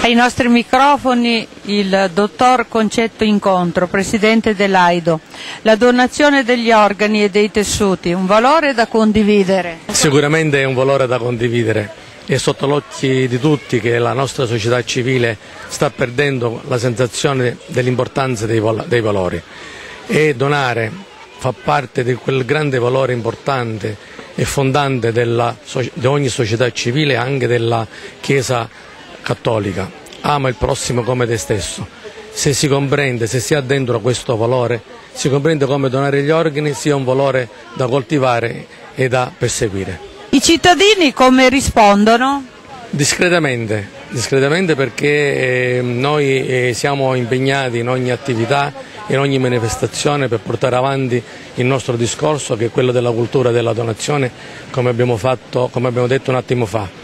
Ai nostri microfoni il dottor Concetto Incontro, presidente dell'AIDO. La donazione degli organi e dei tessuti, un valore da condividere? Sicuramente è un valore da condividere. È sotto l'occhio di tutti che la nostra società civile sta perdendo la sensazione dell'importanza dei valori, e donare fa parte di quel grande valore importante e fondante di ogni società civile, anche della Chiesa cattolica. Ama il prossimo come te stesso. Se si comprende, se si ha dentro questo valore, si comprende come donare gli organi sia un valore da coltivare e da perseguire. I cittadini come rispondono? Discretamente perché noi siamo impegnati in ogni attività, in ogni manifestazione per portare avanti il nostro discorso, che è quello della cultura della donazione, come abbiamo detto un attimo fa.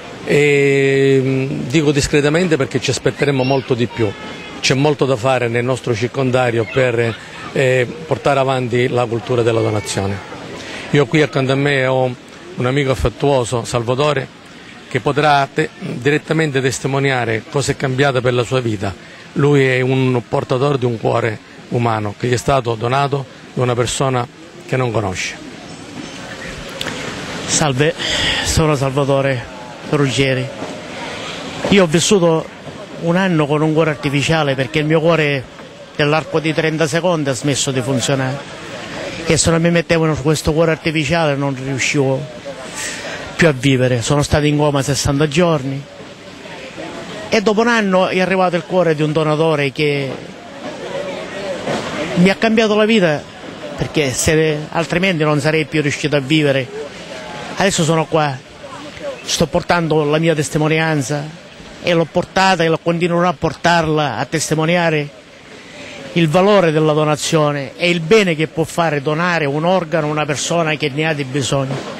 E dico discretamente perché ci aspetteremo molto di più. C'è molto da fare nel nostro circondario per portare avanti la cultura della donazione. Io qui accanto a me ho un amico affettuoso, Salvatore, che potrà direttamente testimoniare cosa è cambiata per la sua vita. Lui è un portatore di un cuore umano che gli è stato donato da una persona che non conosce. Salve, sono Salvatore Ruggeri. Io ho vissuto un anno con un cuore artificiale perché il mio cuore nell'arco di 30 secondi ha smesso di funzionare, e se non mi mettevano su questo cuore artificiale non riuscivo più a vivere. Sono stato in coma 60 giorni e dopo un anno è arrivato il cuore di un donatore che mi ha cambiato la vita, perché altrimenti non sarei più riuscito a vivere. Adesso sono qua, sto portando la mia testimonianza e l'ho portata e continuerò a portarla, a testimoniare il valore della donazione e il bene che può fare donare un organo a una persona che ne ha di bisogno.